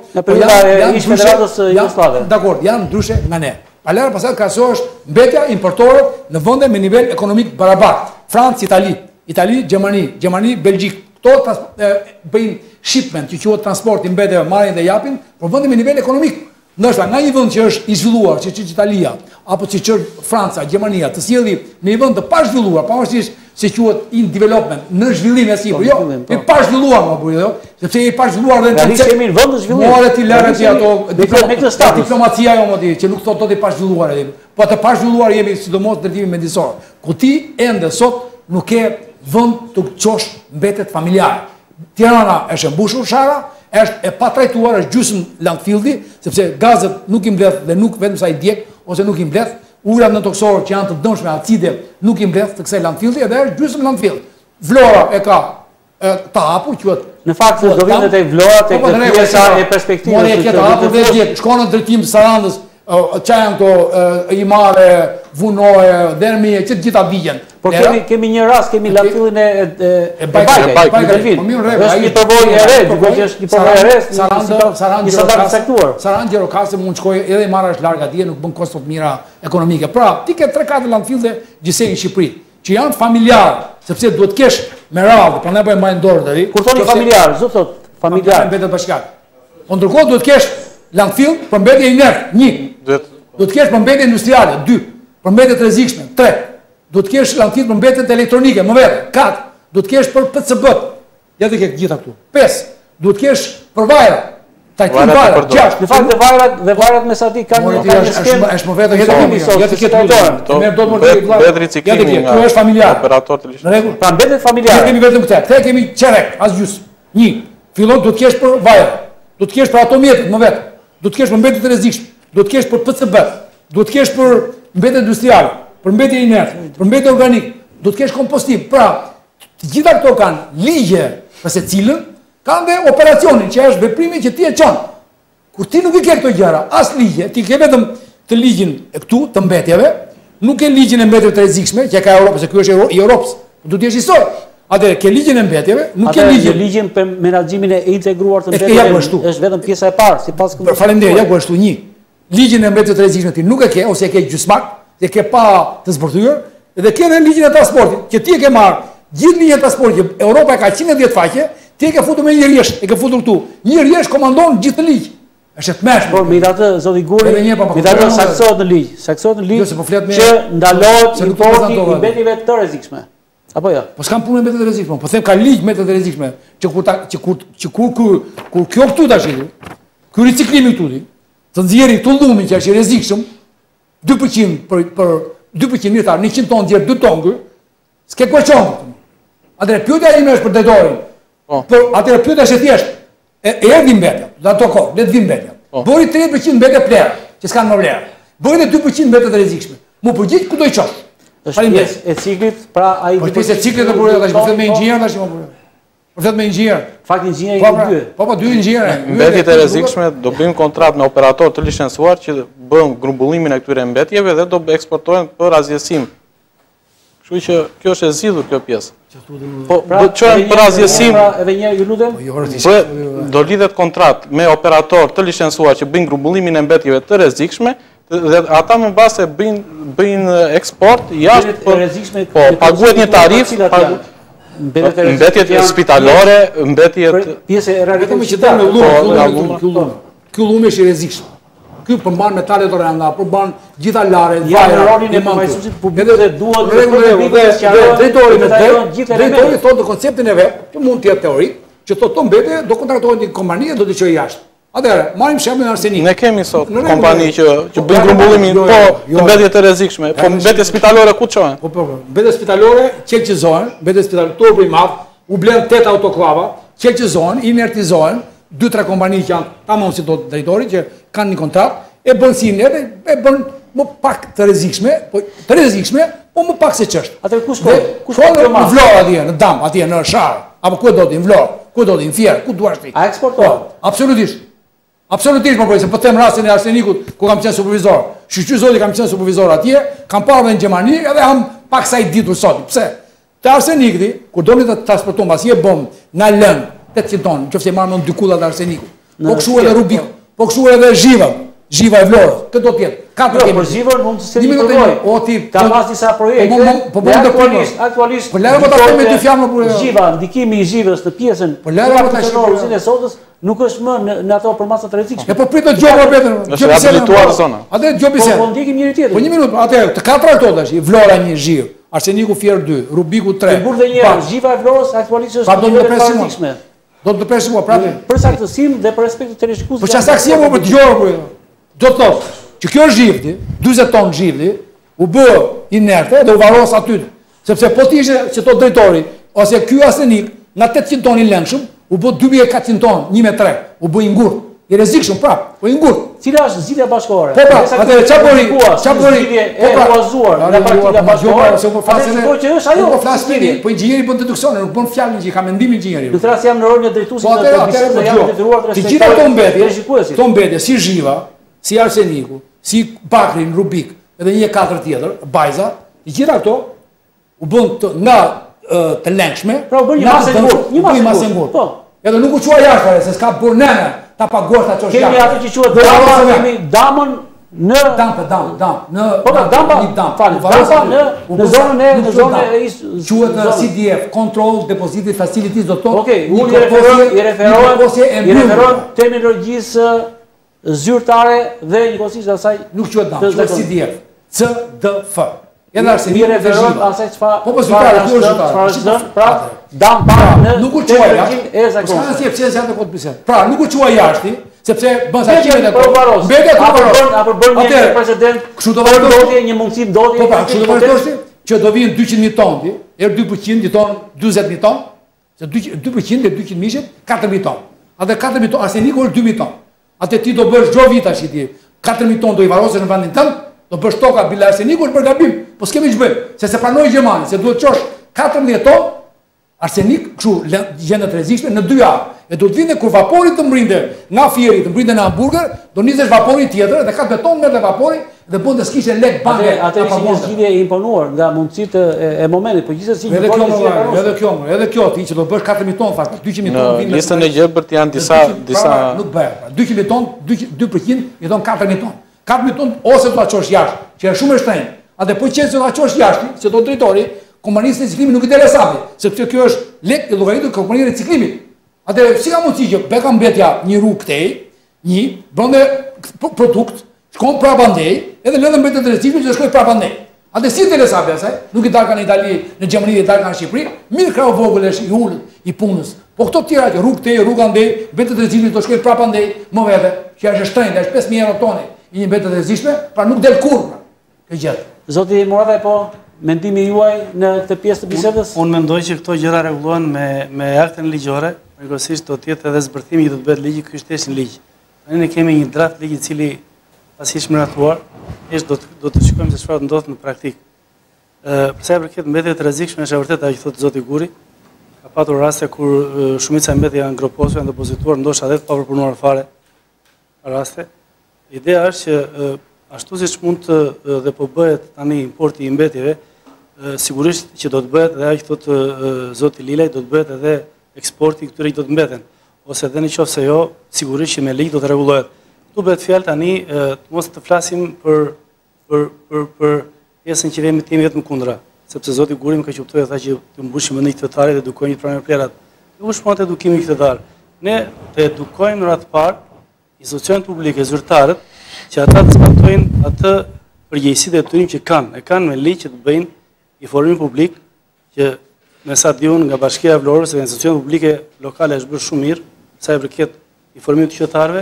Dakor, janë ndryshe nga ne. Palerë pasat krahasohesh mbetja importorët në vende me nivel ekonomik barabartë. Francë, Itali, Gjermani, Belgjik. Këto bëjnë shipment, që quhet transporti mbetjeve, marrin dhe japin, por vende me nivel ekonomik. Ndoshta nga një vend që është i zhvilluar, siç është Italia, apo siç është Franca, Gjermania, të sjellë në një vend të pazhvilluar, pavarësisht se quhet in development, në zhvillim e sipër, jo, i pazhvilluar më bujo, sepse i pazhvilluar dhe në kemi në vend të zhvilluar. Morë ti lërë ti ato diplomacia jo modi, që nuk thotë dot i pazhvilluar edhe. Po të pazhvilluar jemi sidomos ndërtimi mendisor. Ku ti ende sot nuk ke vend të qosh mbetet familjare. Tirana është mbushur shara, është e patrajtuar, është gjysmë landfilli, sepse gazet nuk i mbledh dhe nuk vetëm sa i djeg ose nuk i mbledh, urat në toksor që janë të dëmshme acide nuk i mbledh të kësaj landfilli, edhe është gjysmë landfill. Vlora e ka të hapur, quhet. Në fakt do vinë te Vlora tek pjesa e perspektivës. Mori e këtë hapur dhe djeg, shkon në drejtim të Sarandës, çajën këto imare, vunoje, dermi, që të gjitha vigjen. Por kemi një rast, kemi latillin e bajkit. Është një përvojë e re, duket që është një përvojë e re. Sarandë Gjirokastër mund shkojë edhe i marrësh larg atje, nuk bën kosto të mira ekonomike. Pra, ti ke 3-4 landfillë gjithsej në Shqipëri, që janë familjar, sepse duhet të kesh me radhë, prandaj po e mbajnë dorë deri. Kur thoni familjar, zot thot, familjar mbetet bashkak. Po ndërkohë duhet të kesh landfill për mbetje inert, 1. Duhet të kesh për mbetje industriale, 2. Për mbetje të rrezikshme, 3. Duhet të kesh landfill për mbetjet elektronike, më vetë, 4. Duhet të kesh për PCB-t. Ja të ke gjitha këtu. 5. Duhet të kesh për vajra. Tajtim vajra, 6. Në fakt dhe vajrat me sa di kanë një skemë. Është më vetë ja të ketë dorë. Merr dot më të riciklimi nga operator të lishit. Në rregull, pra mbetet familjar. Ne kemi vetëm këtë. Këtë kemi çerek, as gjys. 1. Fillon duhet të kesh për vajra. Duhet të kesh për ato mjetet, më vetë. Duhet të kesh për mbetjet e rrezikshme. Duhet të kesh për PCB. Duhet të kesh për mbetje industriale, për mbetje inert, për mbetje organik. Duhet të kesh kompostim. Pra, të gjitha këto kanë ligje për secilën, kanë dhe operacionin që është veprimi që ti e çon. Kur ti nuk i ke këto gjëra, as ligje, ti ke vetëm të ligjin e këtu të mbetjeve, nuk ke ligjin e mbetjeve të rrezikshme, që ka Europa, se ky është i Europës, duhet të jesh i sot. Atëherë ke ligjin e mbetjeve, nuk ke ligjin për menaxhimin e integruar të mbetjeve. Është vetëm pjesa e parë, sipas kësaj. Faleminderit, ja ku ashtu 1. Ligjin e mbetjeve të rrezikshme ti nuk e ke ose e ke gjysmak, e ke pa të zbërthyer, dhe ke edhe ligjin e transportit, që ti e ke marr gjithë linjën e transportit, që Europa ka 110 faqe, ti e ke futur me një rrjesh, e ke futur këtu. Një rrjesh komandon gjithë ligj. Është të mëshme. Por megjithatë zoti Guri, megjithatë saksohet në ligj, që ndalohet importi i mbetjeve të rrezikshme. Apo jo? Po s'kam punë me mbetjet e rrezikshme, po them ka ligj mbetjet e rrezikshme, që kur kjo këtu tash, ky riciklimi këtu ti, të nxjerrë tullumin që është i rrezikshëm, 2% për 2% mirëtar, 100 ton nxjerr 2 ton ky, s'ke ku çon. Atëherë pyetja ime është për drejtorin. Por atëherë pyetja është e thjeshtë. E erdhi mbetja, do ato kohë, le të vinë mbetja. Bëri 30% mbetje plera, që s'kan më vlerë. Bëri 2% mbetje të rrezikshme. Mu përgjigj ku do i çosh. Është pjesë e ciklit, pra ai po pjesë e ciklit do burrë tash, po them me inxhinier tash më burrë. Po them me inxhinier. Fakt inxhinieri janë 2. Po 2 inxhinierë. Mbetjet e rrezikshme do bëjmë kontratë me operator të licencuar që bën grumbullimin e këtyre mbetjeve dhe do eksportohen për azjesim. Kështu që kjo është e zgjidhur kjo pjesë. Po do çojmë për azjesim. Edhe një ju lutem. Do lidhet kontratë me operator të licencuar që bëjnë grumbullimin e mbetjeve të rrezikshme dhe ata më pas e bëjnë eksport jashtë për rrezikshme. Po paguhet një tarifë, mbetjet spitalore, mbetjet pjesë e realitimit që dëmë llumë. Ky llumë është i rrezikshëm. Ky përmban metalet oranda, përmban gjitha larët, vajra, e përfaqësuesit publik dhe duhet drejtori thotë konceptin e vet, që mund të jetë teorik, që thotë to mbetje do kontraktohen një kompani dhe do të çojë jashtë. Atëherë, marrim shembullin arsenik. Ne kemi sot kompani që bëjnë grumbullimin, po të mbetjet e rrezikshme, po mbetjet spitalore ku çohen? Po, mbetjet spitalore qelqizohen, mbetjet spitalore turbo i madh, u blen 8 autoklava, qelqizohen, inertizohen, 2-3 kompani që janë tamam si thotë drejtori që kanë një kontratë, e bën si ne e bën më pak të rrezikshme, po më pak se ç'është. Atë ku shkon? Ku shkon në Vlorë atje, në Dam, atje në Sharr, apo ku do ti në Vlorë, ku do ti në Fier, ku duash ti? A eksportohet? Absolutisht. Absolutisht, po se po them rastin e arsenikut ku kam qenë supervizor. Shqyqy zoti kam qenë supervizor atje, kam parë në Gjermani edhe ham pak sa i ditur sot. Pse? Te arsenikti, kur doni të transportojmë pasi e bëm na lën 800 ton, nëse marrëm 2 kulla të arsenikut. Po kshu edhe Rubik, po kshu edhe Zhiva e Vlorës. Këtë do të jetë. Katër kemi. Por Zhivën mund të sjellë një projekt. O ti ka pas disa projekte. Po aktualisht. Po lëre ta them dy fjalë për Zhiva, ndikimi i Zhivës në pjesën. Po lëre ta shkruajmë e sotës nuk është më në ato përmasa të rrezikshme. Po pritet gjoba vetëm. Është habilituar zona. Atë gjobi se. Po ndikim njëri tjetrin. Po një minutë, atë të katër ato tash, Vlora 1 Zhiv, Arseniku Fier 2, Rubiku 3. Burr dhe një Zhiva e Vlorës aktualisht është në rrezikshme. Do të depresim mua prapë. Për saktësim dhe për respektin të rishikues. Po çfarë saktësia më për dëgjoj. Do të thotë që kjo zhivdi, 40 ton zhivdi, u bë inerte dhe u varos aty. Sepse po ti ishe që to drejtori, ose ky arsenik, nga 800 ton i lëndshëm, u bë 2400 ton, 1 me 3, u bë i ngurtë. I rrezikshëm prap, po i ngurt. Cila është zgjidhja bashkëore? Po pra, atëherë çfarë bëri? Zgjidhje e huazuar nga partia bashkëore. Se po flasin që është ajo. Po flas me po inxhinieri bën deduksione, nuk bën fjalën që ka mendimin inxhinieri. Në rast jam në rolin e drejtuesit të bisedës, jam detyruar të respektoj. Të gjitha këto mbetje, si Zhiva, si Arseniku, si Bakrin, Rubik, edhe një katër tjetër, Bajza, të gjitha këto u bën nga të lëngshme, pra u bën një masë ngurt. Po. Edhe nuk u qua jashtë, se s'ka bërë nëna, ta paguar ta çosh jashtë. Kemi atë që quhet dama, kemi damën në dam, në po dama në zonën e quhet në CDF, Control Deposit Facilities, do të thotë. Okej, unë i referohem terminologjisë zyrtare dhe njëkohësisht asaj nuk quhet dam, quhet CDF, CDF. Edhe arseni referohet asaj çfarë. Po zyrtare, kjo është pra dam pa në nuk u quaj jashtë. Po s'ka si pse janë të kod bisedë. Pra nuk u quaj jashtë, sepse bën sa qimet ato. Mbetet apo bën një precedent. Kështu do vazhdojë një mundësi ndodhi. Po pra, kështu do vazhdojë që do vinë 200.000 tonë, erë 2% i ton 40.000 tonë, se 2% e 200 mishit 4.000 tonë. Atë 4.000 tonë arseniku është 2.000 tonë. Atë ti do bësh çdo vit tash ti 4.000 tonë do i varrosësh në vendin tënd, do bësh toka bila arseniku është për gabim. Po s'kemi ç'bëjmë, se pranoi Gjermani, se duhet çosh 14 tonë arsenik, kështu gjende të rrezikshme në 2 javë. E do të vinte kur vapori të mbrinte nga fieri, të mbrinte në hamburger, do nisesh vapori tjetër dhe ka beton merrte vapori dhe bën të s'kishte lek banke. Atë ishte një zgjidhje e imponuar nga mundësitë e momentit, po gjithsesi edhe kjo ti që do bësh 4.000 tonë fakt, 200.000 tonë vinë. Në listën e gjelbërt janë disa nuk bëhet. 200.000 tonë, 2% i thon 4.000 tonë. 4.000 tonë ose do ta çosh jashtë, që është shumë e shtrenjtë. Atë po qenë se do ta çosh jashtë, se do drejtori kompanisë të riciklimit nuk i interesapi, sepse kjo është lek i llogaritur kompania e riciklimit. Atë si ka mundësi që beka mbetja një rrugë këtej, një bënde produkt, shkon prapandej, edhe lëndë mbetet të riciklimit që shkoj prapandej. Atë si interesapi asaj, nuk i dalka në Itali, në Gjermani, i dalka në Shqipëri, mirë krau vogël është i ulët i punës. Po këto tjera që rrugë këtej, rrugë andej, mbetet të riciklimit do shkoj prapandej, më vete, që është shtrenjtë, është 5.000 euro toni, i një mbetet të rrezikshme, pra nuk del kurrë. Kjo gjë. Zoti Muradaj, po mendimi juaj në këtë pjesë të bisedës? Unë mendoj që këto gjëra rregullohen me aktën ligjore, përkohësisht do të jetë edhe zbërthimi që do të bëhet ligji, ky është thjesht një ligj. Ne kemi një draft ligji i cili pasi është miratuar, do të shikojmë se çfarë ndodh në praktikë. Për sa i përket mbetjeve të rrezikshme, është vërtet ajo që thotë zoti Guri. Ka patur raste kur shumica e mbetjeve janë groposur, janë depozituar, ndoshta edhe pa përpunuar fare. Raste. Ideja është që ashtu siç mund dhe po bëhet tani importi i mbetjeve, sigurisht që do të bëhet edhe ajo që thotë zoti Lilaj, do të bëhet edhe eksporti këtyre që do të mbeten, ose edhe nëse jo, sigurisht që me ligj do të rregullohet. Ktu bëhet fjalë tani mos të flasim për pjesën që jemi vetëm kundra, sepse zoti Guri më ka quptuar tha që të mbushim në qytetare dhe edukojmë pranër plerat. Nuk është shpont edukimi qytetar. Ne të edukojmë në radhë të parë institucionet publike, zyrtarët, që ata të zbatojnë atë përgjegjësitë e tyre që kanë me ligj që të bëjnë informim publik, që me sa di unë nga Bashkia e Vlorës dhe institucionet publike lokale është bërë shumë mirë, sa i përket informimit të qytetarëve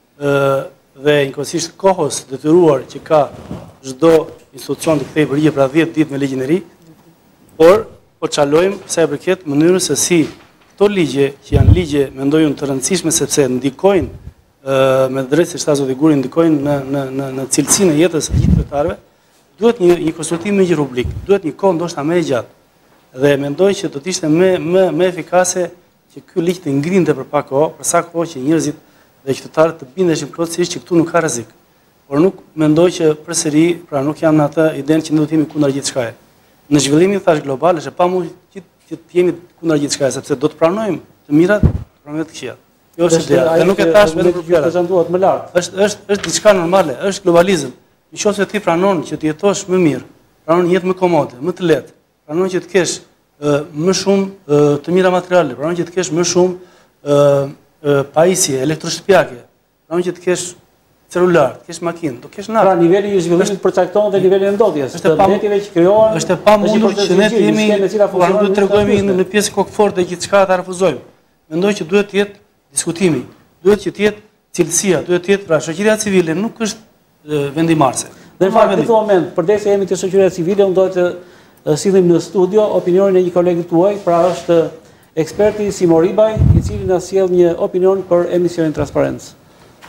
dhe njëkohësisht kohës detyruar që ka çdo institucion të kthejë përgjigje pra 10 ditë me ligjin e ri, por po çalojmë sa i përket mënyrës se si këto ligje që janë ligje mendoj unë të rëndësishme sepse ndikojnë me drejtë se zoti Guri ndikojnë në cilësinë e jetës së gjithë qytetarëve, duhet një konsultim me një publik, duhet një kohë ndoshta më e gjatë. Dhe mendoj që do të ishte më efikase që ky ligj të ngrinte për pak kohë, për sa kohë që njerëzit dhe qytetarët të bindeshin plotësisht që këtu nuk ka rrezik. Por nuk mendoj që përsëri, pra nuk jam në atë idenë që ne do të jemi kundër gjithçkaje. Në zhvillimin thash global është pa mund që të jemi kundër gjithçkaje, sepse do të pranojmë të mirat, pranojmë të këqijat. Jo është ideja, dhe nuk e thash vetëm për fjalë. Prezantohet më lart. Është diçka normale, është globalizëm. Nëse ti pranon që të jetosh më mirë, pranon një jetë më komode, më të lehtë, pranon që të kesh më shumë të mira materiale, pranon që të kesh më shumë pajisje elektroshtëpiake, pranon që të kesh celular, të kesh makinë, do kesh natë. Pra niveli i zhvillimit përcakton dhe niveli i ndodhjes. Është mbetjeve që krijohen. Është e pamundur që ne të jemi, po duhet të tregojmë në pjesë kokfort dhe gjithçka ta refuzojmë. Mendoj që duhet të jetë diskutimi, duhet që të jetë cilësia, duhet të jetë pra shoqëria civile nuk është vendimarrëse. Dhe në fakt në këtë moment, përdesë jemi të shoqëria civile, unë do të sillim në studio opinionin e një kolegi tuaj, pra është eksperti Simo Ribaj, i cili na sjell një opinion për emisionin Transparencë.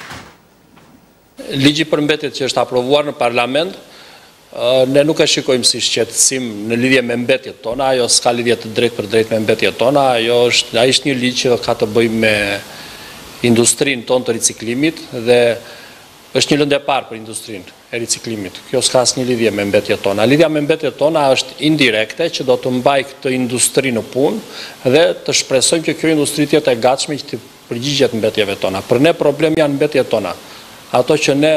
Ligji për mbetjet që është aprovuar në parlament, ne nuk e shikojmë si shqetësim në lidhje me mbetjet tona, ajo s'ka lidhje të drejt për drejt me mbetjet tona, ai është një ligj që ka të bëjë me industrinë tonë të riciklimit dhe është një lëndë e parë për industrinë e riciklimit. Kjo s'ka asnjë lidhje me mbetjet tona. Lidhja me mbetjet tona është indirekte që do të mbaj këtë industri në punë dhe të shpresojmë që kjo industri të jetë e gatshme që të përgjigjet mbetjeve tona. Për ne problem janë mbetjet tona. Ato që ne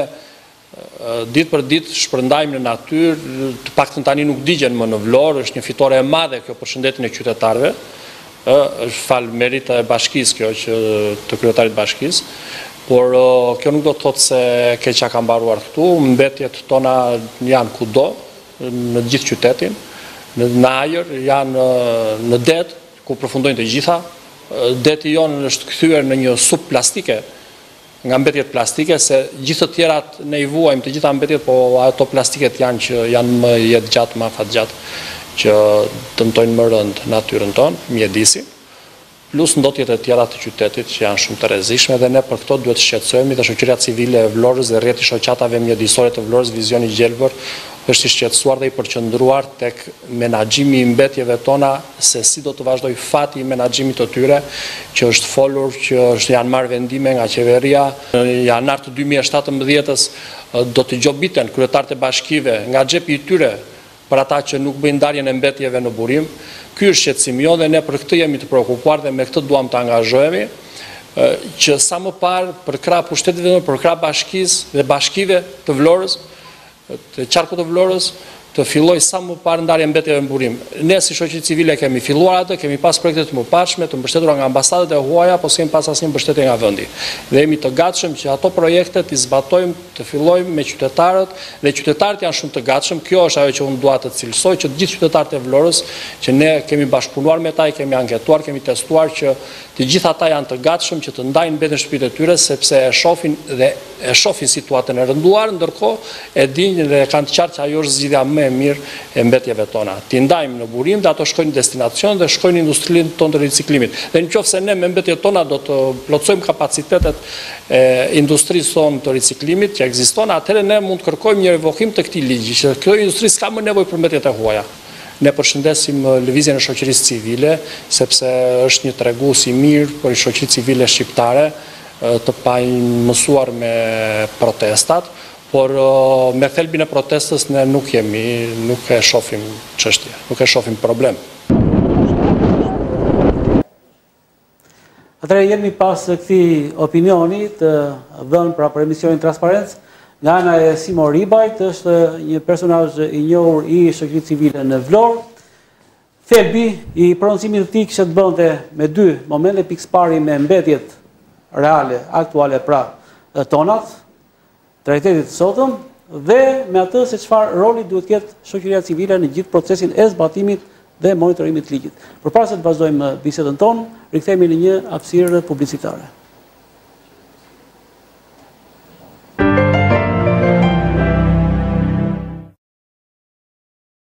ditë për ditë shpërndajmë në natyrë, të paktën tani nuk digjen më në Vlorë, është një fitore e madhe kjo për shëndetin e qytetarëve, është fal merita e bashkisë kjo që të kryetarit bashkisë, por kjo nuk do të thotë se keqja ka mbaruar këtu, mbetjet tona janë kudo, në gjithë qytetin, në ajër, janë në det, ku përfundojnë të gjitha, deti jonë është kthyer në një sup plastike, nga mbetjet plastike, se gjithë të tjerat ne i vuajmë të gjitha mbetjet, po ato plastiket janë që janë më jetë gjatë, më afat gjatë, që dëmtojnë më rënd natyrën tonë, mjedisi, plus ndotjet e tjera të qytetit që janë shumë të rrezikshme dhe ne për këto duhet të shqetësohemi dhe shoqëria civile e Vlorës dhe rrjeti shoqatave mjedisore të Vlorës Vizioni Gjelbër është i shqetësuar dhe i përqendruar tek menaxhimi i mbetjeve tona, se si do të vazhdoj fati i menaxhimit të tyre, që është folur, që janë marrë vendime nga qeveria. Në janar të 2017-s do të gjobiten kryetarët e bashkive nga xhepi i tyre për ata që nuk bëjnë ndarjen e mbetjeve në burim. Ky është shqetësimi jonë dhe ne për këtë jemi të preokupuar dhe me këtë duam të angazhohemi, që sa më parë për krah pushtetit për krah bashkisë dhe bashkive të Vlorës, të qarkut të Vlorës, të filloj sa më parë ndarje mbetjeve në burim. Ne si shoqëri civile kemi filluar atë, kemi pas projekte të mëparshme, të mbështetura nga ambasadat e huaja, po s'kemi pas asnjë mbështetje nga vendi. Dhe jemi të gatshëm që ato projekte t'i zbatojmë, të fillojmë me qytetarët, dhe qytetarët janë shumë të gatshëm. Kjo është ajo që unë dua të cilësoj, që të gjithë qytetarët e Vlorës, që ne kemi bashkëpunuar me ta, kemi anketuar, kemi testuar që të gjithë ata janë të gatshëm që të ndajnë mbetjen në shtëpitë e tyre, sepse e shohin situatën e rënduar, ndërkohë e dinë dhe kanë të qartë që ajo është zgjidhja më e mirë e mbetjeve tona. Ti ndajmë në burim dhe ato shkojnë në destinacion dhe shkojnë në industrinë tonë të riciklimit. Dhe nëse ne me mbetjet tona do të plotësojmë kapacitetet e industrisë tonë të riciklimit që ekziston, atëherë ne mund të kërkojmë një revokim të këtij ligji, që kjo industri s'ka më nevojë për mbetjet e huaja. Ne përshëndesim lëvizjen e shoqërisë civile, sepse është një tregues i mirë për shoqërinë civile shqiptare të pamësuar me protestat, por me thelbin e protestës ne nuk e shohim çështje, nuk e shohim problem. Atëherë jemi pas këtij opinioni të dhënë për emisionin Transparencë nga ana e Simon Ribajt, është një personazh i njohur i shoqërisë civile në Vlorë. Thelbi i prononcimit të tij kishte të bënte me dy momente, pikëpari me mbetjet reale, aktuale pra tonat, trajtetit të sotëm, dhe me atë se çfarë roli duhet ketë shoqëria civile në gjithë procesin e zbatimit dhe monitorimit të ligjit. Përpara se të vazhdojmë bisedën tonë, rikthehemi në një hapësirë publicitare.